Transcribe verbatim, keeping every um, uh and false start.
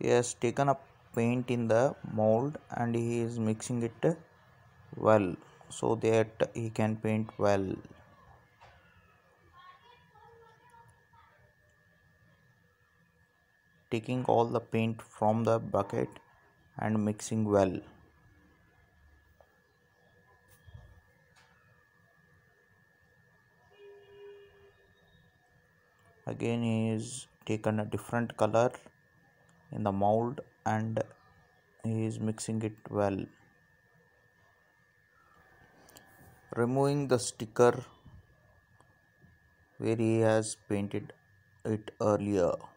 He has taken a paint in the mold and he is mixing it well so that he can paint well. Taking all the paint from the bucket and mixing well. Again he is taken a different color in the mold and he is mixing it well. Removing the sticker where he has painted it earlier.